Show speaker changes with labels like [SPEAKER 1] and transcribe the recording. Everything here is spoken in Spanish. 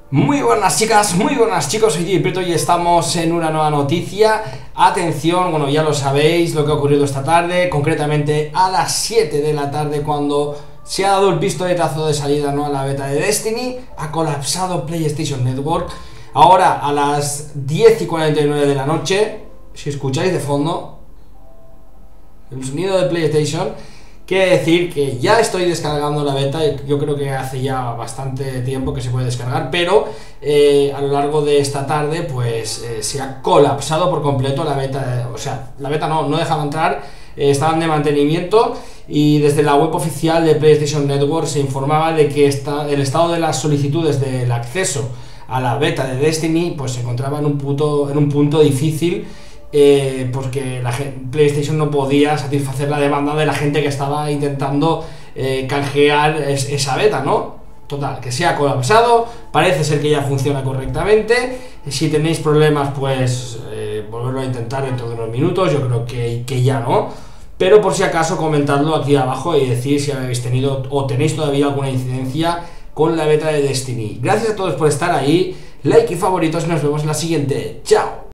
[SPEAKER 1] Muy buenas chicas, muy buenas chicos, soy Gilberto y estamos en una nueva noticia. Atención, bueno, ya lo sabéis lo que ha ocurrido esta tarde, concretamente a las 7 de la tarde, cuando se ha dado el pistoletazo de salida, ¿no?, a la beta de Destiny. Ha colapsado PlayStation Network. Ahora a las 10:49 de la noche, si escucháis de fondo el sonido de PlayStation, quiere decir que ya estoy descargando la beta. Yo creo que hace ya bastante tiempo que se puede descargar, pero a lo largo de esta tarde pues se ha colapsado por completo la beta. O sea, la beta no dejaba entrar, estaban de mantenimiento, y desde la web oficial de PlayStation Network se informaba de que el estado de las solicitudes del acceso a la beta de Destiny pues se encontraba en un punto difícil, porque PlayStation no podía satisfacer la demanda de la gente que estaba intentando canjear esa beta, ¿no? Total, que se ha colapsado, parece ser que ya funciona correctamente. Si tenéis problemas, pues volverlo a intentar dentro de unos minutos. Yo creo que ya no, pero por si acaso comentadlo aquí abajo y decir si habéis tenido o tenéis todavía alguna incidencia con la beta de Destiny. Gracias a todos por estar ahí, like y favoritos, y nos vemos en la siguiente. ¡Chao!